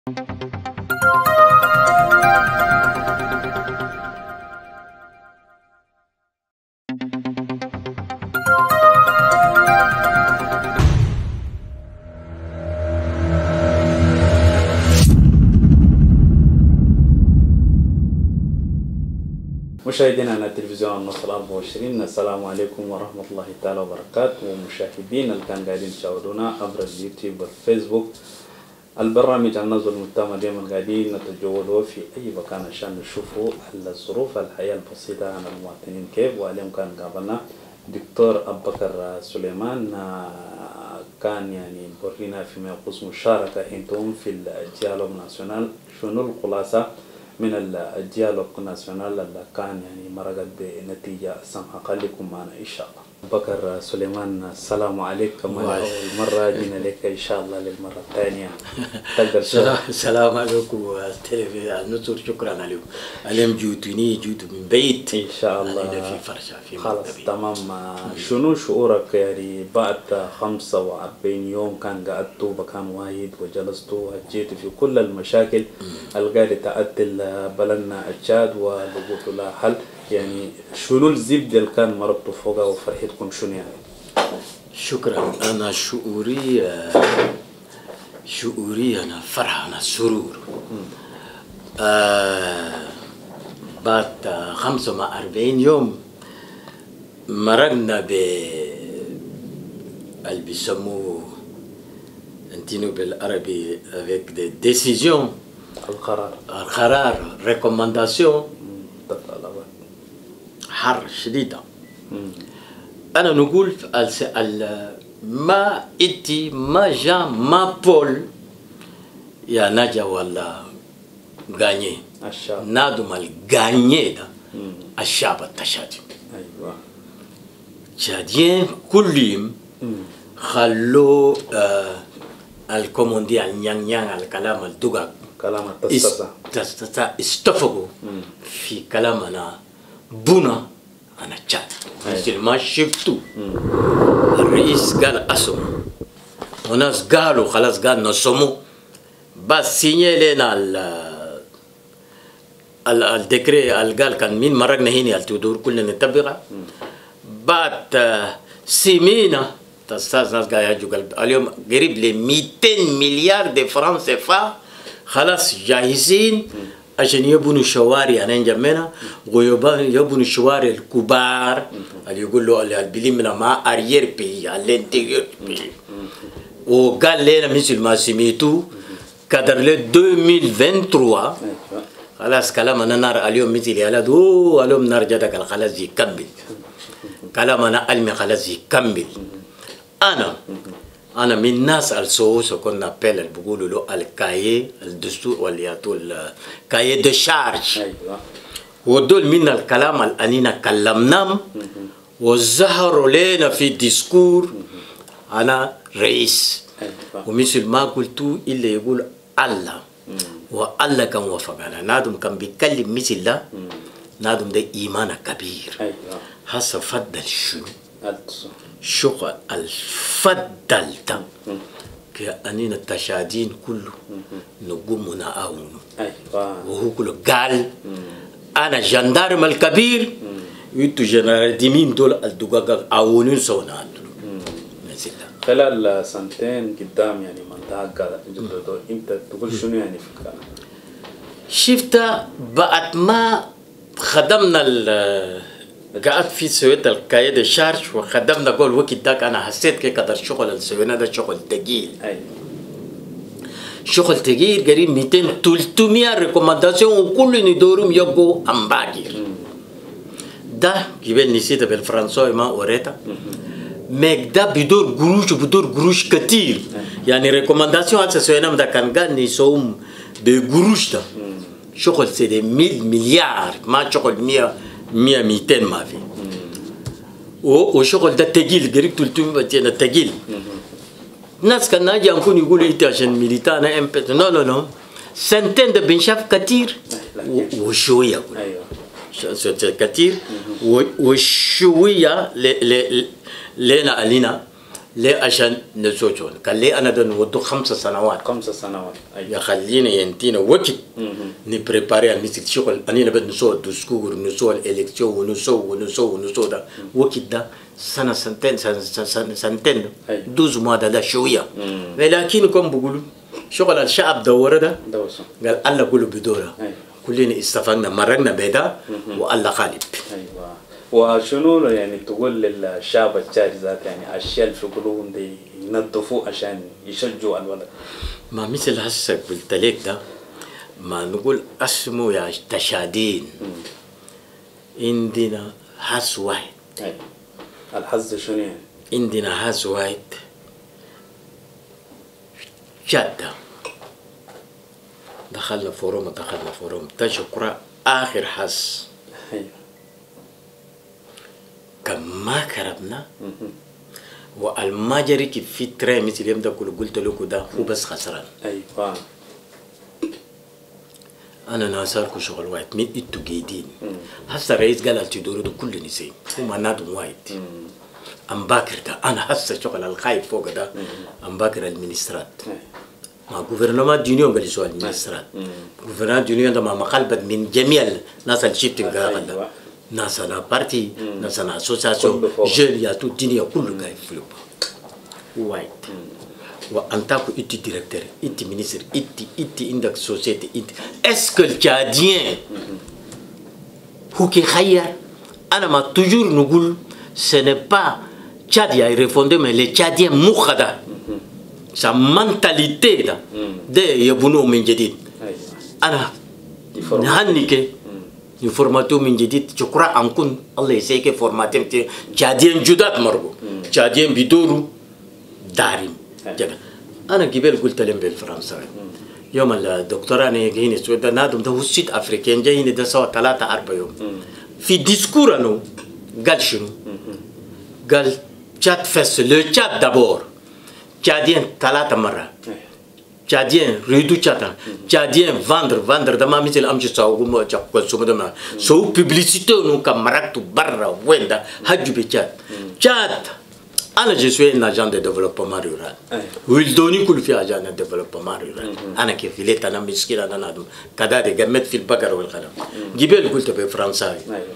مشاهدينا على تلفزيون النصر 24، السلام عليكم ورحمة الله تعالى وبركاته. ومشاهدين اللي كانوا قاعدين تشاهدونا عبر اليوتيوب والفيسبوك، البرنامج النظر المتابع دائما قاعدين نتجولوا في أي مكان عشان نشوفوا الظروف الحياة البسيطة عن المواطنين كيف. واليوم كان قابلنا دكتور أبو بكر سليمان، كان يعني بورينا فيما يخص مشاركة انتم في الديالوج ناسيونال. شنو الخلاصة من الديالوج ناسيونال اللي كان يعني مرقت بنتيجة سمحة؟ خليكم معنا إن شاء الله. بكر سليمان، السلام عليكم. أول مرة جينا لك إن شاء الله للمرة الثانية. السلام عليكم النصر، شكرا عليكم. اليوم جيتوني من بيت إن شاء الله في فرشة في خلاص تمام. شنو شعورك يعني بعد 45 يوم كان قعدتوا مكان واحد وجلستوا هجيتوا في كل المشاكل اللي قاعدة تأتي بلدنا التشاد ولقيتوا لها حل؟ يعني شنو الزبدة اللي كان مرقتوا فوقها وفرحتكم شنو يعني؟ شكرا. أنا شعوري أنا فرحة، أنا سرور. بعد 45 يوم مرقنا اللي بيسموه انتينو بالعربي avec des décisions، القرار ريكومنداسيون حر شديدة. أنا نقول ما إتي ما جا ما بول يا نجا ولا غاني الشعب نادم الغاني ده الشعب التشادي. أيوة تشاديين كلهم خلوا الكوموندي النيان الكلام الدقاق كلام التستسا استفقوا في كلامنا بنا أنا تشاد. مثل ما شفتوا الرئيس قال أسمو وناس قالوا خلاص قال نصمو، بس سيني لنا الدكري اللي قال كان مين مرقنا هنا التدور كلنا نتبعها. بعد سيمينا تستاذ ناس قاعد يجوا اليوم قريب ل 200 مليار دي فرنك سيفا خلاص جاهزين عشان يبنوا شوارع ننجمنا ويبنوا الشوارع الكبار اللي يقولوا اللي بيلمنا مع اريير بي الانتيريور بي. وقال لنا مثل ما سميتوا كادر ل 2023 خلاص كلامنا نار اليوم مثل يالد اليوم نرجع دك خلاص يكمل كلامنا علمي خلاص يكمل. أنا من الناس السوس كنا نابل اللي بيقولوا له الكاية الدستور واللي يعطوا الكاية دو شارج. ودول من الكلام اللي أنينا كلمناهم وظهروا لنا في الديسكور أنا رئيس. ومثل ما قلتوا اللي يقول الله والله كان وفقنا. نادم كان بيتكلم مثل ده، نادم ده إيمان كبير. هسه فضل شنو؟ شغل الفضل ده كأننا التشادين كله نقوم نعاونه. وهو كله قال أنا جندارم الكبير ويتو جنرال ديمين دول الدقاق عاونين سونا. خلال سنتين قدام يعني منطقة جددوا انت تقول شنو يعني فكرة؟ شفت بعد ما خدمنا قعدت في سويت الكاية دي شارج وخدمنا قول وقت داك أنا حسيت كي قدر شغل السوينا ده شغل تقيل. شغل تقيل قريب 200 300 ريكومنداسيون وكل ندورهم يبقوا أمباكر. ده قبل نسيت بالفرنساوي ما وريتها ميك ده بدور قروش كتير. يعني ريكومنداسيون هذا سوينا ده كان قال نسوم بقروش ده شغل سيدي 100 مليار ما شغل 100 200 ما في. وشغل ده تقيل قريب 300 بتينا تقيل. الناس كان ناجي نكون يقولوا انت عشان ميليتانا امبت نو سنتين ده بنشاف كتير وشويه كتير وشويه لنا ليه عشان نزوجون قال لي انا ده نودو 5 سنوات 5 سنوات يا خلينا ينتينا وقت نبريباري الميسك شغل انا بدنا نسوي الدستور نسوي الالكسيون ونسوي ده وقت ده سنه سنتين 12 mois ده شويه ولكن كم بيقولوا شغل الشعب دوره ده قال الله كله بدوره كلنا استفدنا مرقنا بيدا والله غالب. ايوه وشنو يعني تقول للشعب التشادي ذات يعني اشياء في قلوبهم دي ينظفوا عشان يشجعوا الولد؟ ما مثل هسه قلت لك ده ما نقول اسمه يا تشادين عندنا حس واحد. ايوه الحظ شنو يعني؟ عندنا حس واحد جدة دخلنا فوروم تشكر آخر حس. ايوه كما كربنا والمجري كيف في تري مثل يوم ده كله قلت له ده هو بس خسران. ايوه انا ناصركم شغل واحد من انتو جيدين هسه الرئيس قال التدور ده كله نسي هما نادم واحد ام باكر ده انا هسه شغل الخايف فوق ده ام باكر المينسترات ما غوفرنمنت ديونيون قال يسوى المينسترات غوفرنمنت ديونيون ده ما مقلبت من جميع الناس اللي شفتهم قال ناس انا بارتي ناس انا اسوسياسيون جيل يا تو الدنيا كله قاعد فلوب وايد وانت كو انت ديريكتور انت مينيستر انت عندك سوسيتي انت اسكو التشاديين هو كي خير انا ما توجور نقول سي با تشاد يا ريفوندي مي لي تشاديين مخدا sa mentalité da de يبنوا من جديد. انا نهنيك يفورماتو من جديد شكرا أنكون الله يسيك فورماتهم تي جادين جداد مربو جادين بدورو دارين جدا. أنا قبل قلت لهم بالفرنساوي يوم الدكتورة أنا هنا سويدا نادم ده هو سيد أفريقيا جاي هنا ده سوا 3-4 يوم في ديسكور أنو قال شنو قال تشاد فس لو تشاد دابور تشادين 3 مرات Tchadien, Redou Tchadien, Tchadien, vendre, dama misel amji saogumo chakwa sumudama. So publicité nous camarades tout barra wenda hadjubi Tchad. Tchad, ana je suis un agent de développement rural. Will doni kul fi agent de développement rural. Ana ke fileta na miskila na nadum. Kada de gamet fil bagar wal khalam. Gibel qult be français.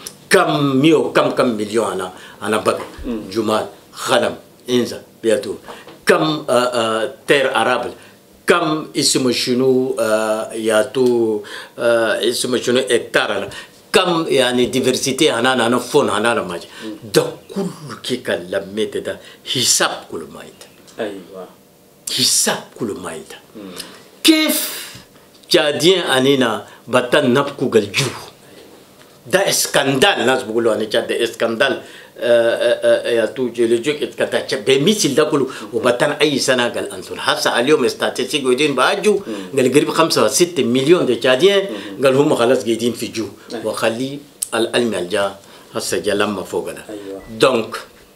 Kam million ana bagar. Jumal, khalam, inza, bientôt. Kam terre arable. كم اسمه شنو ياتو اسمه شنو هكتار كم يعني ديفرسيتي هنا فون هنا ماجي ده كل كي كلمت ده حساب كل ما يد ايوه حساب كل ما يد كيف جادين انينا بطن نبكو الجو ده اسكندال ناس بيقولوا انا ده اسكندال يا توجي لجوك اتكتاش بمثل ده كله وبطن اي سنه قال انتم حاسه اليوم استاتيستيك قاعدين باجو قال قريب 5-6 مليون دي تشاديين قال هم خلاص قاعدين في جو وخلي العلم الجا هسه جا لما فوق ده دونك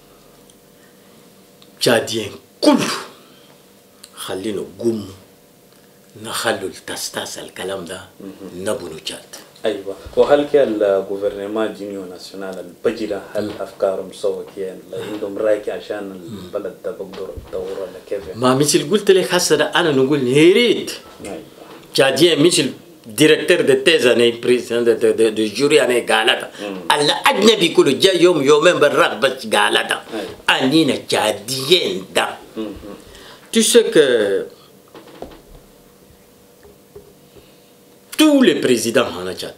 تشاديين كله خلينا قوم نخلوا التستاس الكلام ده نبنوا تشاد. ايوه وهل كان الجوفرنمان جينيو ناسيونال البجرة هل افكارهم سوا كيان عندهم رايك عشان البلد ده بقدر الدور ولا كيف؟ ما مثل قلت لك هسه انا نقول هيريد جادين مثل ديريكتور دي تيز انا بريزيدنت دي جوري انا قالتا الاجنبي كله جاي يومين برا بس قالتا انينا جادين ده tu sais que tous les présidents en Tchad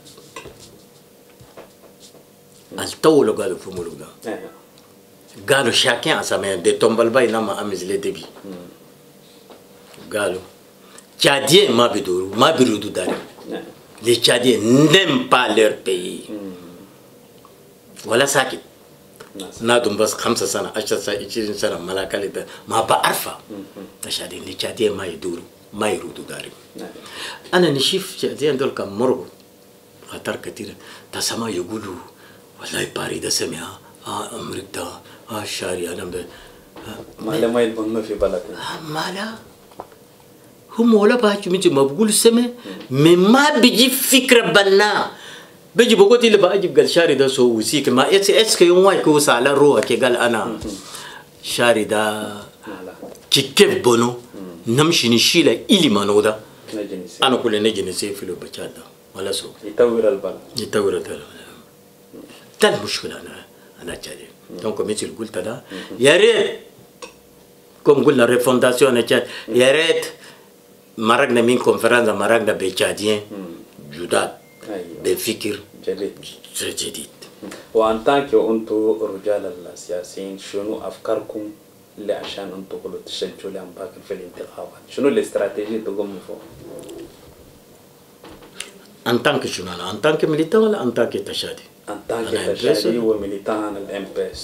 الطول قالوا في ملوك قالوا chacun à sa main de tombalba inama amis les débits قالوا Tchadiens ما بيرودوا داري les Tchadiens n'aiment pas leur pays ولا ساكت نادم بس 5 سنة 10 سنة 20 سنة ملاك ما بعرفه تشادين les Tchadiens ما يرودوا داري. أنا نشوف جادين دول كم مروا خطر كثير تسمع يقولوا والله باري ده سمع أمريكا شاري أنا ما يبغون في بلدنا ما لا هم ولا باجي مثل ما بقول سمع ما بيجي فكرة بنا بيجي بقول اللي باجي قال شاري ده سو وسيك ما إس كيوم واي كوس على روح كي قال أنا شاري ده كيف بونو نمشي نشيل إلي منودا أنا كل نجي نسيب في البشر ولا سو يطور البلد ده المشكلة أنا جالي دونك مثل قلت ده يا ريت كم قلنا ريفونداسيون يا ريت مرقنا من كونفرنس مرقنا بتشادين جداد بفكر جديد. وأن تانكوا أنتوا رجال السياسيين شنو أفكاركم اللي عشان أنتوا كلوا تشجعوا لأنباكر في الانتخابات؟ شنو الاستراتيجية تقوموا فوق؟ أن تانك شنو أنا؟ أن تانك ميليتان ولا أن تانك تشادي؟ أن تانك تشادي وميليتان الام بي اس.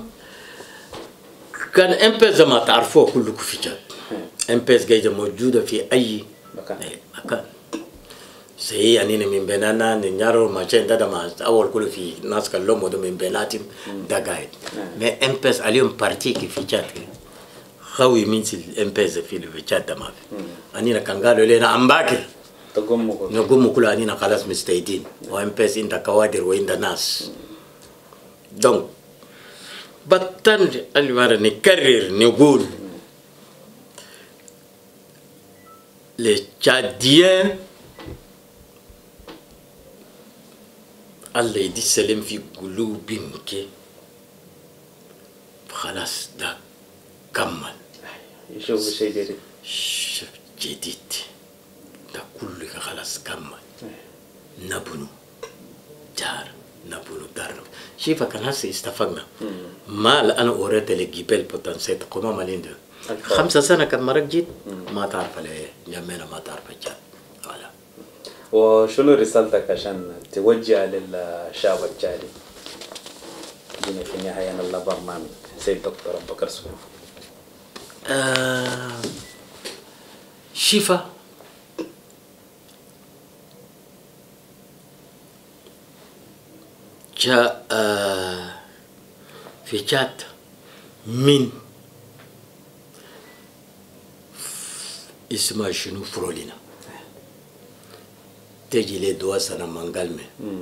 كان ام بي اس ما تعرفوه كلكم في جاد. ام بي اس جاية موجودة في أي مكان. سي يعني من بيننا نيارو ما شيء ده ما أول كله في ناس كلهم ودو من بيناتهم ده قاعد. ما ام بي اس اليوم بارتي في جاد. خوي مينسل ام بي اس في جاد ده ما في. أنينا كان قالوا لنا أمباكر. نقوم كل أنينا خلاص مستعدين. وام بي اس عند كوادر وعند ناس. دونك بطن المرة نكرر نقول للتشاديين الله يدي سلام في قلوبهم كي خلاص ده كمل يشوف شيء جديد جديد ده كله خلاص كمل نبنو دار نبنو دار شوف كان هسه استفدنا ما أنا أوريت الجبال بوتنسيت قوما مالين ده 5 سنة كان مرق جيت ما تعرف عليه جميلة ما تعرف الجاد ولا. وشنو رسالتك عشان توجه للشعب الجالي؟ جينا في نهاية البرنامج سيد دكتور أبو بكر سويف. شفا جاء في جات من اسمها شنو فرولينا تجي لي دوا سنة منقلمة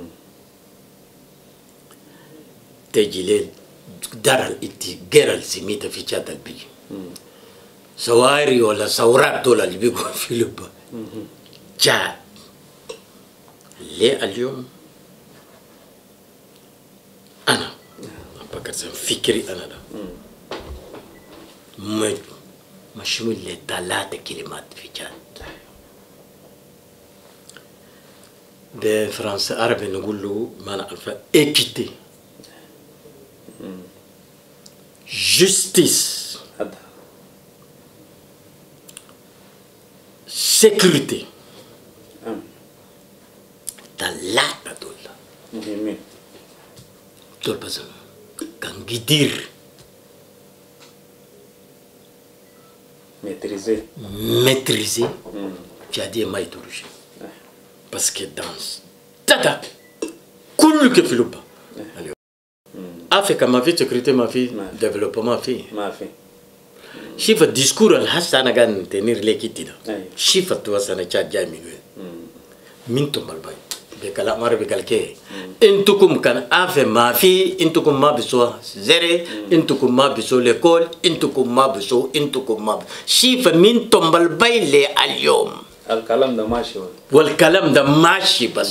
تجي لي دار الجرال سميتها في جات البيجي سواري ولا سورات دول اللي بيقولوا في لبا جات ليه اليوم أنا بكر فكري أنا ده مشمول ل3 كلمات في جاد بالفرنسي عربي نقول له ما نعرف إيكيتي جستيس سيكوريتي 3 دول مهمين دول بس كان قدير maîtriser جادي ما يدورش بس كدانس تاتا كل كيف لبا اليوم افريقيا ما في سكيورتي ما في ديفلوبمون ما في شوف الديسكور الحس انا قاعد تنير لك كده شوف التواصل انا جاي من وين من توم الباي بكلام عربي قال كي انتكم كان افي ما في انتكم ما بسوا زري انتكم ما بسوا ليكول انتكم ما بسوا انتكم ما شوف من توم الباي لي اليوم الكلام ده ماشي والكلام ده ماشي بس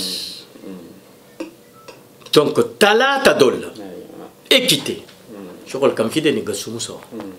دونك 3 دول ايكيتي شغل كان في دني قسمو سوا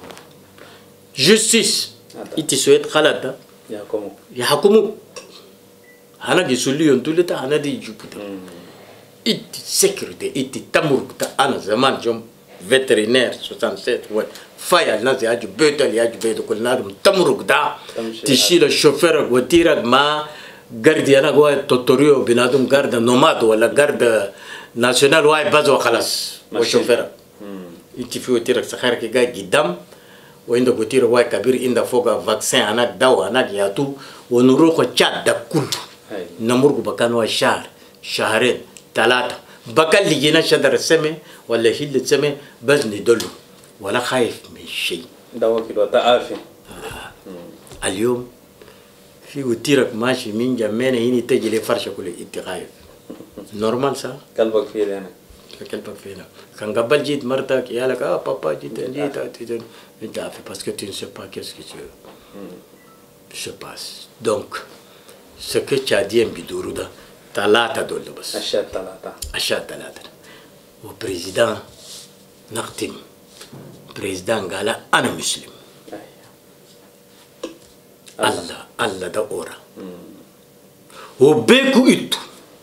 جستيس إتي سويت خلاص يحكموا أنا جسولي ينتولتا أنا دي جوبتا إتي سكرتي إتي تمرك أنا زمان جم فيترينير 67 فايا الناس يجوا بيتل يجوا بيتل كل نادم تمرك دا تشيل الشوفير وتيرك ما غاردي أنا قوي توتوريو بنادم غارد نوماد ولا غارد ناسيونال واي بازو خلاص وشوفير إتي في وتيرك سخارك جاي قدام وإندا قتير واي كبير إندا فوقا فاكسين أناك دوا أناك ياتو ونروح تشاد دا كله نمرق بكان واي شهرين 3 بكال لجينا شدر السمي ولا هيل السمي بس ندلو ولا خايف من شيء دوا كده تعافي اليوم في وتيرك ماشي من جمعنا هني تجي لي فرشة كله إنت خايف نورمال صح قلبك فيه أنا كلبك فينا كان قبل جيت مرتك يالك بابا جيت انت عارف parce que tu ne sais pas qu'est-ce que se passe. Donc ce que tu as dit بدورو ده ثلاثة دول بس أشياء ثلاثة وبريزيدان نختم بريزيدان قال أنا مسلم الله ده أورا وبيكو إتو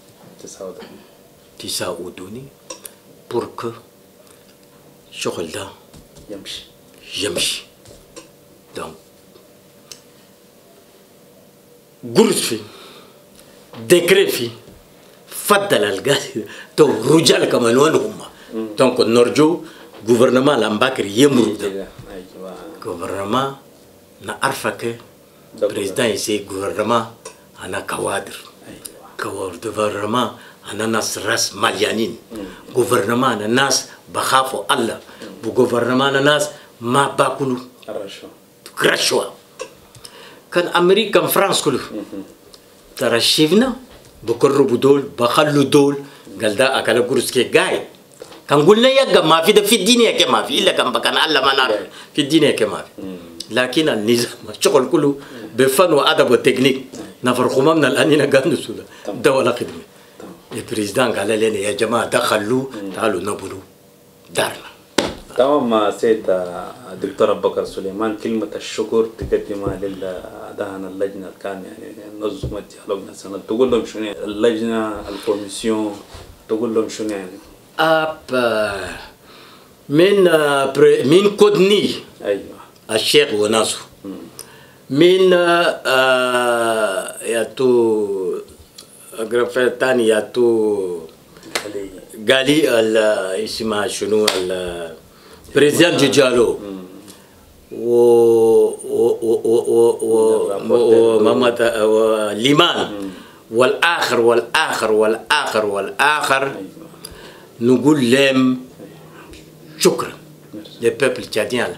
تساعدوني pour que الشغل ده يمشي. donc قرص في ديكري في فضل القاعدة تو رجال كمان وين هم. donc نرجو gouvernement لامباكر يمرو ده gouvernement نعرفك président يسي gouvernement أنا كوادر gouvernement أنا ناس راس مليانين gouvernement أنا ناس بخافوا الله gouvernement أنا ناس ما باكلوا رشوة. كان أمريكا فرنسا كله ترى شفنا بقربوا دول بخلوا دول قال ده أكل قرص كي جاي كان قلنا يا ما في ده في الدنيا كما في إلا كان بكان الله ما نعرف في الدنيا كما في. لكن النظام الشغل كله بفن وأدب وتكنيك نفرقوا من الآن قالوا سودا ده ولا خدمة. البريزيدان قال لنا يا جماعة دخلوا تعالوا نبلوا دارنا. تمام سيد دكتور أبو بكر سليمان، كلمة الشكر تقدمها لدهن اللجنة كان يعني نظمت ديالوجنا سنة، تقول لهم شنو اللجنة الكوميسيون تقول لهم شنو يعني؟ من كودني أيوة الشيخ وناسو من ياتو أقرب تاني ياتو قالي اسمها شنو بريزيدنت جوجالو ومامات ليمان والآخر نقول لهم شكرا للبيبل تشاديان.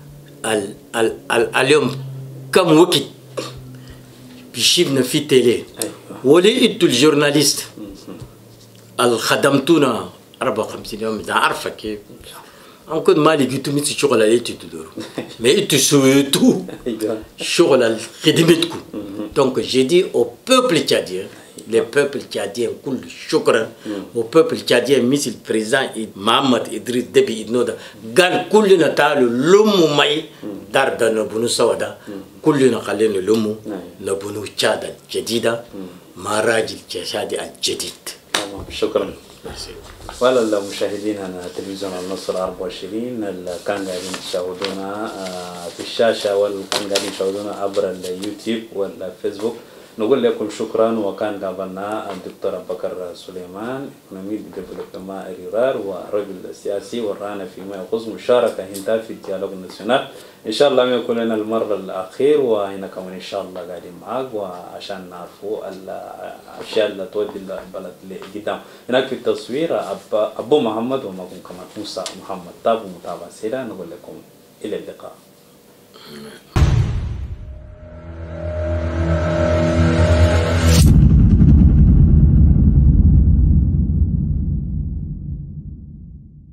اليوم كم وقت بيشوفنا في تيلي ولي انتوا الجورناليست الخدمتونا 54 يوم اذا عارفه كيف كنت ما لقيتوا مثل شغل اللي تدوروا mais انتوا سويتوا شغل خدمتكم. donc j'ai dit au peuple tchadien les peuples tchadiens كل شكرا au peuple tchadien مثل البريزيدان محمد إدريس دبي إدنودا قال كلنا تعالوا لموا معي دار ده نبنو سوا ده كلنا خلينا لموا نبنو تشاد الجديدة مراجل تشاد الجديد. شكرا. ولا المشاهدين أنا تلفزيون النصر 24 اللي كان قاعدين تشاهدونا في الشاشة واللي كان قاعدين تشاهدونا عبر اليوتيوب والفيسبوك نقول لكم شكرا. وكان قابلنا الدكتور أبو بكر سليمان نميد ديفلوبمنت ريرار ورجل سياسي ورانا فيما يخص مشاركة هنا في الديالوج الناسيونال. إن شاء الله ما يكون لنا المرة الأخير وهنا كمان إن شاء الله قاعدين معاك وعشان نعرفوا الأشياء اللي تودي البلد لقدام. هناك في التصوير أبو محمد ومعكم كمان موسى محمد. تابعوا متابعة سيرة. نقول لكم إلى اللقاء.